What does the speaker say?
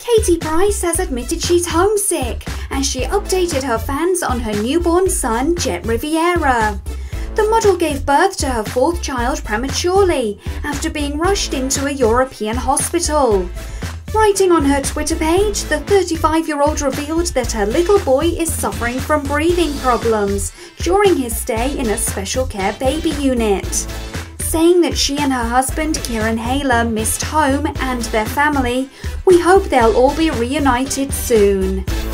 Katie Price has admitted she's homesick as she updated her fans on her newborn son, Jett Riviera. The model gave birth to her fourth child prematurely after being rushed into a European hospital. Writing on her Twitter page, the 35-year-old revealed that her little boy is suffering from breathing problems during his stay in a special care baby unit, saying that she and her husband Kieran Hayler missed home and their family. We hope they'll all be reunited soon.